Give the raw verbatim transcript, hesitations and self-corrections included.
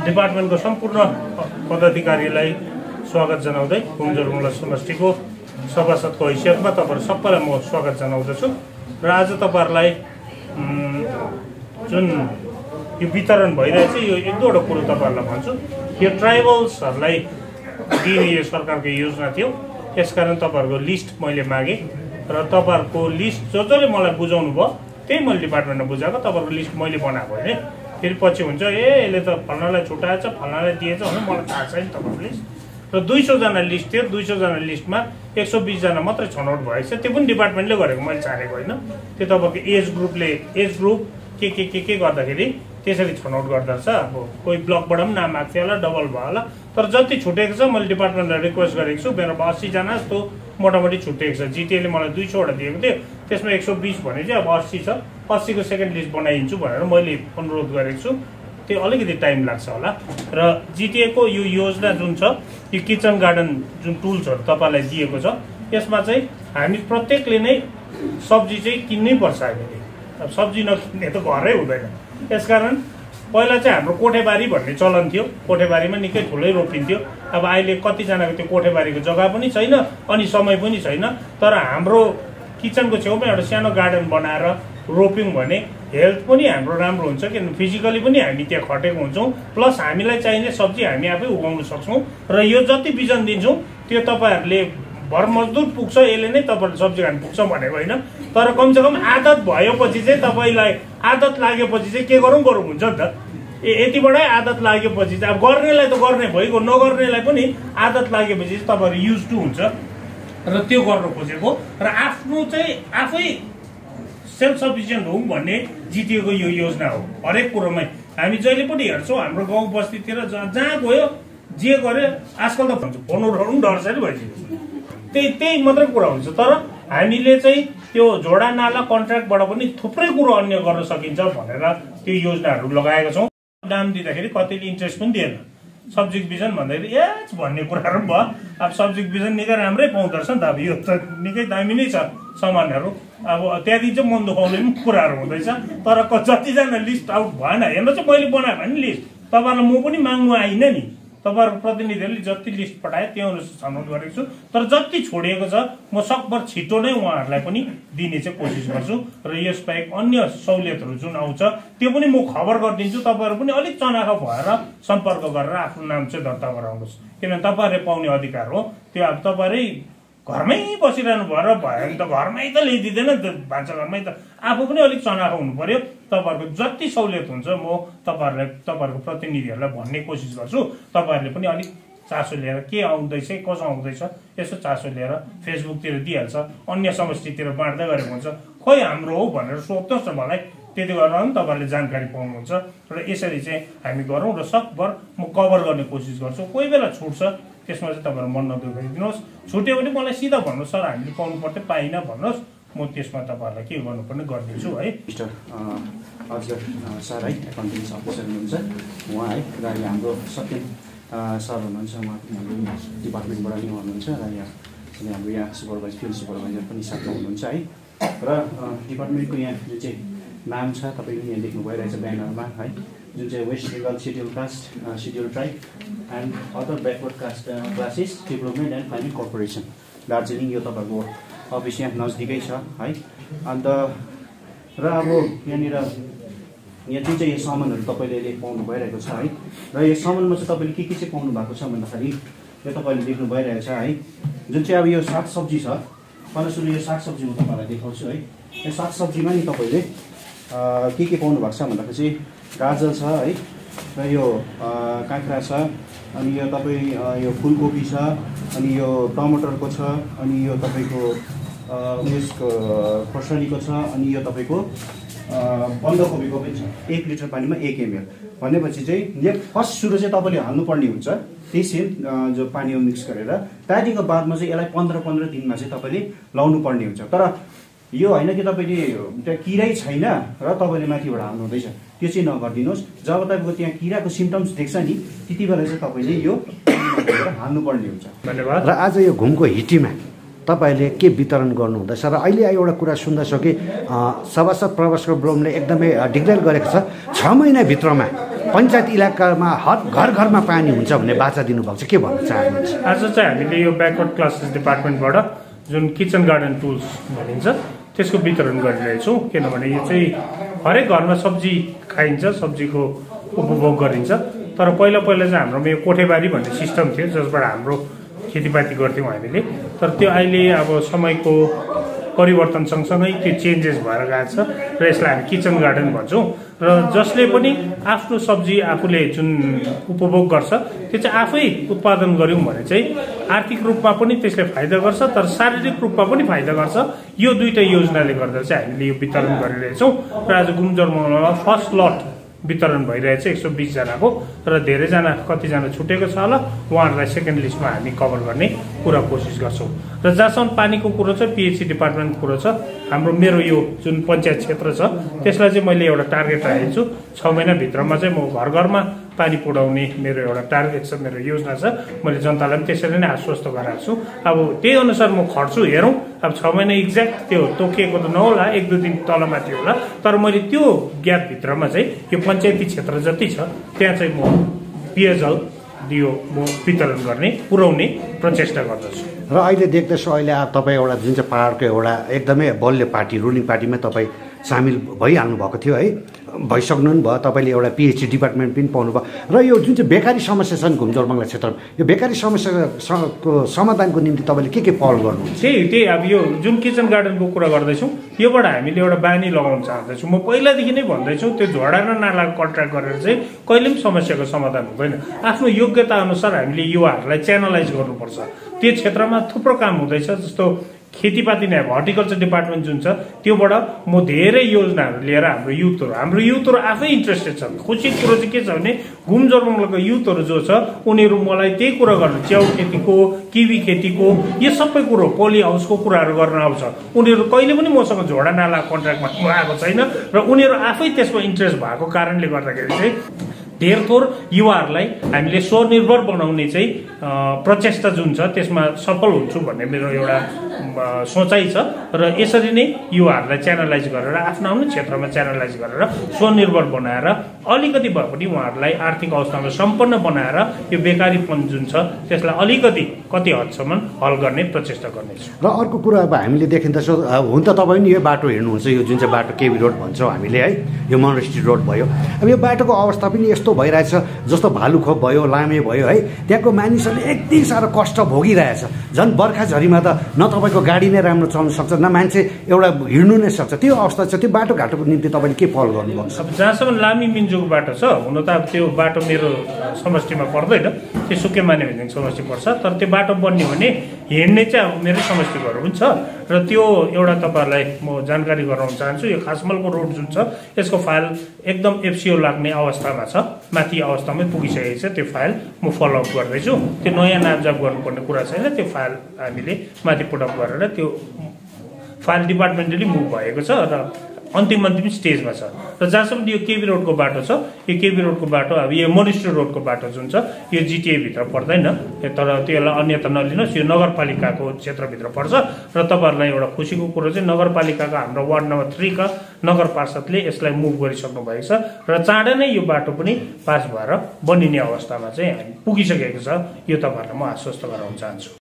डिपार्टमेन्टको सम्पूर्ण पदाधिकारीलाई स्वागत जनाउँदै कुमजोरमुला समष्टिको सभासदको हैसियतमा तपाईहरु सबैलाई म स्वागत जनाउँदछु र आज तपाईहरुलाई जुन यो वितरण भइरहेछ यो एक दुईवटा कुरो तपाईहरुलाई भन्छु। यो ट्राइबल्सहरुलाई दिने यो सरकारको योजना थियो, यसकारण तपाईहरुको लिस्ट मैले मागे र तपाईहरुको लिस्ट जो जसले मलाई बुझाउनु भयो त्यही मैले डिपार्टमेन्टमा बुझाएको। तपाईहरुको लिस्ट मैले बनाएको हैन, फेरि पछि हुन्छ ए यसले त फल्नालाई छुटाएछ फल्नालाई दिएछ भने मलाई थाहा छैन। तपाईहरुको लिस्ट र दुई सौ जना लिस्ट थियो, दुई सौ जना लिस्टमा एक सौ बीस जना मात्रै छनौट भएको छ, त्यो पनि डिपार्टमेन्टले गरेको, मैले चाहेको होइन। त्यो तपाईँको एज ग्रुपले एज ग्रुप के के के के गर्दाखेरि त्यसरी छनौट गर्दा छ। अब कोही ब्लकबाट पनि नाम आएको थियो होला, डबल भयो होला, तर जति छुटेको छ मैले डिपार्टमेन्टलाई रिक्वेस्ट गरेको छु। मेरो अस्सी जना जस्तो मोटामोटी छुटेको छ। जिटिएले मलाई दुई सौवटा दिएको थियो, त्यसमा एक सौ बीस भने चाहिँ अब अस्सी छ, अस्सीको सेकेन्ड लिस्ट बनाइदिन्छु भनेर मैले अनुरोध गरेको छु। त्यो अलिकति टाइम लाग्छ होला। र जिटिएको यो योजना जुन छ, यो किचन गार्डन जुन टुल्सहरू तपाईँलाई दिएको छ, यसमा चाहिँ हामी प्रत्येकले नै सब्जी चाहिँ किन्नै पर्छ। हामीले अब सब्जी नकिन्ने त घरै हुँदैन। यसकारण पहिला चाहिँ हाम्रो कोठेबारी भन्ने चलन थियो, कोठेबारीमा निकै ठुलै रोपिन्थ्यो। अब अहिले कतिजनाको त्यो कोठेबारीको जग्गा पनि छैन अनि समय पनि छैन, तर हाम्रो किचनको छेउमा एउटा सानो गार्डन बनाएर रोप्यौँ भने हेल्थ पनि हाम्रो राम्रो हुन्छ, किनभने फिजिकली पनि हामी त्यहाँ खटेको हुन्छौँ, प्लस हामीलाई चाहिने सब्जी हामी आफै उगाउन सक्छौँ। र यो जति बिजन दिन्छौँ त्यो तपाईँहरूले भर मजदुर पुग्छ, यसले नै तपाईँहरूले सब्जी खानु पुग्छ भनेको होइन, तर कमसेकम आदत भएपछि चाहिँ तपाईँलाई आदत लागेपछि चाहिँ के गरौँ गरौँ हुन्छ नि त। ए यतिबाटै आदत लागेपछि चाहिँ अब गर्नेलाई त गर्ने भइगयो, नगर्नेलाई पनि आदत लागेपछि चाहिँ तपाईँहरू युज टु हुन्छ र त्यो गर्न खोजेको। र आफ्नो चाहिँ आफै सेल्फ सफिसियन्ट हौँ भन्ने जिटिएको यो योजना हो। हरेक कुरोमै हामी जहिले पनि हेर्छौँ हाम्रो गाउँ बस्तीतिर जहाँ जहाँ गयो जे गर्यो, आजकल त भन्छ फोन उठाउनु डर छ नि भइसक्यो, त्यही त्यही मात्रै कुरा हुन्छ। तर हामीले चाहिँ त्यो झोडा नाला कन्ट्र्याक्टबाट पनि थुप्रै कुरो अन्य गर्न सकिन्छ भनेर त्यो योजनाहरू लगाएका छौँ। दाम दिँदाखेरि कतिले इन्ट्रेस्ट पनि दिएन, सब्जीको बिजन भन्दाखेरि एच भन्ने कुराहरू पनि भयो। अब सब्जीको बिजन निकै राम्रै पाउँदो रहेछ नि त, अब यो त निकै दामी नै छ सामानहरू। अब त्यहाँदेखि चाहिँ मन दुखाउने पनि कुराहरू हुँदैछ। तर जतिजना लिस्ट आउट भएन, हेर्नु चाहिँ मैले बनाएँ भने लिस्ट तपाईँहरूलाई म पनि माग्नु आइनँ नि, तपाईँहरूको प्रतिनिधिहरूले जति लिस्ट पठाए त्यो अनुसार छनौट गरेको छु। तर जति छोडिएको छ म सकभर छिटो नै उहाँहरूलाई पनि दिने चाहिँ कोसिस गर्छु। र यसबाहेक अन्य सहुलियतहरू जुन आउँछ त्यो पनि म खबर गरिदिन्छु। तपाईँहरू पनि अलिक चनाखो भएर सम्पर्क गरेर आफ्नो नाम चाहिँ दर्ता गराउनुहोस्, किनभने तपाईँहरूले पाउने अधिकार हो त्यो। अब तपाईँहरू घरमै बसिरहनु भएर भयो भने त घरमै त ल्याइदिँदैन नि त, भान्साघरमै त आफू पनि अलिक चनाखो हुनु पर्यो। तपाईँहरूको जति सहुलियत हुन्छ म तपाईँहरूलाई तपाईँहरूको प्रतिनिधिहरूलाई भन्ने कोसिस गर्छु। तपाईँहरूले पनि अलिक चासो लिएर के आउँदैछ कसो आउँदैछ यसो चासो लिएर फेसबुकतिर दिइहाल्छ, अन्य समष्टितिर बाँड्दै गरेको हुन्छ, खोइ हाम्रो हो भनेर सोध्नुहोस् न मलाई, त्यति गरेर पनि तपाईँहरूले जानकारी पाउनुहुन्छ। र यसरी चाहिँ हामी गरौँ र सकभर म कभर गर्ने कोसिस गर्छु। कोही बेला छुट्छ त्यसमा चाहिँ तपाईँहरू मन नदुखाइदिनुहोस्, छुट्यो भने मलाई सिधा भन्नुहोस् सर हामीले पाउनु पर्थ्यो पाइनँ भन्नुहोस्, म त्यसमा तपाईँहरूलाई के गर्नुपर्ने गरिदिन्छु है। मिस्टर अजगर सर है, एकाउन्टिङ अफिसर हुनुहुन्छ उहाँ है, र यहाँ हाम्रो सत्यम सर हुनुहुन्छ, उहाँ पनि हाम्रो डिपार्टमेन्टबाट नै हुनुहुन्छ, र यहाँ हाम्रो यहाँ सुपरभाइजर फिल्ड सुपरभाइजर पनि साथमा हुनुहुन्छ है। र डिपार्टमेन्टको यहाँ जुन चाहिँ नाम छ तपाईँले यहाँ देख्नु भइरहेछ ब्यानरमा है, जुन चाहिँ West Bengal scheduled caste scheduled tribe and other backward caste classes development and planning corporation Darjeeling, यो तपाईँको अफिस यहाँ नजिकै छ है। अन्त र अब यहाँनिर यहाँ जुन चाहिँ यो सामानहरू तपाईँले अहिले पाउनु भइरहेको छ है, र यो सामानमा चाहिँ तपाईँले के के चाहिँ पाउनु भएको छ भन्दाखेरि यो तपाईँले देख्नु भइरहेको छ है, जुन चाहिँ अब यो सागसब्जी छ। पहिला सुरु यो सागसब्जी म तपाईँलाई देखाउँछु है। यो सागसब्जीमा नि तपाईँले के के पाउनु भएको छ भन्दाखेरि चाहिँ गाजर छ है, र यो काँक्रा छ, अनि यो तपाईँ यो फुलकोपी छ, अनि यो टमाटरको छ, अनि यो तपाईँको उयसको खोर्सानीको छ, अनि यो तपाईँको बन्दाकोपीको पनि छ। एक लिटर पानीमा एक एमएल भनेपछि चाहिँ यो फर्स्ट सुरु चाहिँ तपाईँले हाल्नुपर्ने हुन्छ त्यही सेम जो पानीमा मिक्स गरेर, त्यहाँदेखिको बादमा चाहिँ यसलाई पन्ध्र पन्ध्र दिनमा चाहिँ तपाईँले लाउनु पर्ने हुन्छ। तर यो होइन कि तपाईँले त्यहाँ किरै छैन र तपाईँले माथिबाट हाल्नु हुँदैछ, त्यो चाहिँ नगरिदिनुहोस्। जब तपाईँको त्यहाँ किराको सिम्टम्स देख्छ नि त्यति बेला चाहिँ तपाईँले यो हाल्नुपर्ने हुन्छ। धन्यवाद। र आज यो घुमको हिटीमा तपाईँहरूले के वितरण गर्नुहुँदैछ र अहिले एउटा कुरा सुन्दैछ कि सभासद प्रभास्कर ब्लोमले एकदमै डिक्लेयर गरेको छ छ महिनाभित्रमा पञ्चायत इलाकामा हर घर घरमा पानी हुन्छ भन्ने बाचा दिनुभएको छ, के भन्न चाहनुहुन्छ? आज चाहिँ हामीले यो ब्याकवर्ड क्लासेस डिपार्टमेन्टबाट जुन किचन गार्डन टुल्स भनिन्छ त्यसको वितरण गरिरहेछौँ। किनभने यो चाहिँ हरेक घरमा सब्जी खाइन्छ, सब्जीको उपभोग गरिन्छ। तर पहिला पहिला चाहिँ हाम्रोमा यो कोठेबारी भन्ने सिस्टम थियो जसबाट हाम्रो खेतीपाती गर्थ्यौँ हामीले। तर त्यो अहिले अब समयको परिवर्तन सँगसँगै त्यो चेन्जेस भएर गएको छ र यसलाई हामी किचन गार्डन भन्छौँ। र जसले पनि आफ्नो सब्जी आफूले जुन उपभोग गर्छ त्यो चाहिँ आफै उत्पादन गऱ्यौँ भने चाहिँ आर्थिक रूपमा पनि त्यसले फाइदा गर्छ, तर शारीरिक रूपमा पनि फाइदा गर्छ। यो दुईटै योजनाले गर्दा चाहिँ हामीले यो वितरण गरिरहेछौँ र आज गुम्जरमहलमा फर्स्ट लट वितरण भइरहेछ एक सौ बिसजनाको, र धेरैजना कतिजना छुटेको छ होला, उहाँहरूलाई सेकेन्ड लिस्टमा हामी कभर गर्ने पुरा कोसिस गर्छौँ। र जहाँसम्म पानीको कुरो छ, पिएचसी डिपार्टमेन्टको कुरो छ, हाम्रो मेरो यो जुन पञ्चायत क्षेत्र छ त्यसलाई चाहिँ मैले एउटा टार्गेट राखेको छु। छ महिनाभित्रमा चाहिँ म घर घरमा पानी पुर्याउने मेरो एउटा टार्गेट छ, मेरो योजना छ। मैले जनतालाई पनि त्यसरी नै आश्वस्त गराएको छु। अब त्यही अनुसार म खट्छु, हेरौँ। अब छ महिना एक्ज्याक्ट त्यो तोकिएको त नहोला, एक दुई दिन तलमाथि होला, तर मैले त्यो ग्यापभित्रमा चाहिँ यो पञ्चायती क्षेत्र जति छ त्यहाँ चाहिँ म पेयजल दियो म वितरण गर्ने पुर्याउने प्रचेष्टा गर्दछु। र अहिले देख्दैछु अहिले अब तपाईँ एउटा जुन चाहिँ पाहाडको एउटा एकदमै बलियो पार्टी, रुलिङ पार्टीमा तपाईँ सामेल भइहाल्नु भएको थियो है, भइसक्नु पनि भयो। तपाईँले एउटा पिएचडी डिपार्टमेन्ट पनि पाउनुभयो। र यो जुन चाहिँ बेकारी समस्या छ नि घुमजोर बङ्गला क्षेत्रमा, यो बेकारी समस्याको समाधानको निम्ति तपाईँले के के पहल गर्नुहुन्छ? त्यही त्यही अब यो जुन किचन गार्डनको कुरा गर्दैछौँ योबाट हामीले एउटा बानी लगाउन चाहँदैछौँ। म पहिलादेखि नै भन्दैछु त्यो झोडा र नालाको कन्ट्र्याक्ट गरेर चाहिँ कहिले पनि समस्याको समाधान हुँदैन। आफ्नो योग्यता अनुसार हामीले युवाहरूलाई च्यानलाइज गर्नुपर्छ। त्यो क्षेत्रमा थुप्रो काम हुँदैछ, जस्तो खेतीपाती नै हर्टिकल्चर डिपार्टमेन्ट जुन छ त्योबाट म धेरै योजनाहरू लिएर हाम्रो युथहरू हाम्रो युथहरू आफै इन्ट्रेस्टेड छन्। खुसीको कुरो चाहिँ के छ भने घुमजोरबङ्गलाको युथहरू जो छ उनीहरू मलाई त्यही कुरा गर्नु, च्याउ खेतीको, किवी खेतीको, यो सबै कुरो, पोली हाउसको कुराहरू गर्न आउँछ। उनीहरू कहिले पनि मसँग झोडा नाला कन्ट्र्याक्टमा आएको छैन र उनीहरू आफै त्यसमा इन्ट्रेस्ट भएको कारणले गर्दाखेरि चाहिँ धेर थोर युवाहरूलाई हामीले स्वनिर्भर बनाउने चाहिँ प्रचेष्टा जुन छ त्यसमा सफल हुन्छु भन्ने मेरो एउटा सोचाइ छ। र यसरी नै युवाहरूलाई च्यानलाइज गरेर आफ्नो आफ्नो क्षेत्रमा च्यानलाइज गरेर स्वनिर्भर बनाएर अलिकति भए पनि उहाँहरूलाई आर्थिक अवस्थामा सम्पन्न बनाएर यो बेकारीपन जुन छ त्यसलाई अलिकति कति हदसम्म हल गर्ने प्रचेष्टा गर्नेछु। र अर्को कुरा अब हामीले देखिँदैछ, हुन त तपाईँ नि यो बाटो हेर्नुहुन्छ, यो जुन चाहिँ बाटो केबी रोड भन्छौँ हामीले है, यो मोनेस्ट्री रोड भयो। अब यो बाटोको अवस्था पनि यस्तो भइरहेछ, जस्तो भालुखोप भयो, लामे भयो है, त्यहाँको मानिसहरूले यति साह्रो कष्ट भोगिरहेछ। झन् बर्खा झरीमा त न तपाईँको गाडी नै राम्रो चल्न सक्छ, न मान्छे एउटा हिँड्नु नै सक्छ। त्यो अवस्था छ। त्यो बाटोघाटोको निम्ति तपाईँले के पहल गर्नुभएको छ? अब जहाँसम्म लामी मिन्जुको बाटो छ, हुन त अब त्यो बाटो मेरो समष्टिमा पर्दैन, त्यो सुके माने भन्ने समष्टि पर्छ। तर त्यो बाटो बन्यो भने हिँड्ने चाहिँ अब मेरै समष्टिकोहरू पनि छ। र त्यो एउटा तपाईँहरूलाई म जानकारी गराउन चाहन्छु, यो खासमलको रोड जुन छ यसको फाइल एकदम एफसिओ लाग्ने अवस्थामा छ, माथि अवस्थामै पुगिसकेको छ। त्यो फाइल म फलोअप गर्दैछु। त्यो नयाँ नापजाप गर्नुपर्ने कुरा छैन, त्यो फाइल हामीले माथि पुटअप गरेर त्यो फाइल डिपार्टमेन्टली मुभ भएको छ र अन्तिम अन्तिम स्टेजमा छ। र जहाँसम्म यो केबी रोडको बाटो छ, यो केबी रोडको बाटो अब यो मोनेस्ट्री रोडको बाटो जुन छ यो जिटिएभित्र पर्दैन, तर त्यसलाई अन्यथा नलिनुहोस्, यो नगरपालिकाको क्षेत्रभित्र पर्छ। र तपाईँहरूलाई एउटा खुसीको कुरो चाहिँ नगरपालिकाको हाम्रो वार्ड नम्बर थ्रीका नगर पार्षदले यसलाई मुभ गरिसक्नु भएको छ र चाँडै नै यो बाटो पनि पास भएर बनिने अवस्थामा चाहिँ हामी पुगिसकेको छ। यो तपाईँहरूलाई म आश्वस्त गराउन चाहन्छु।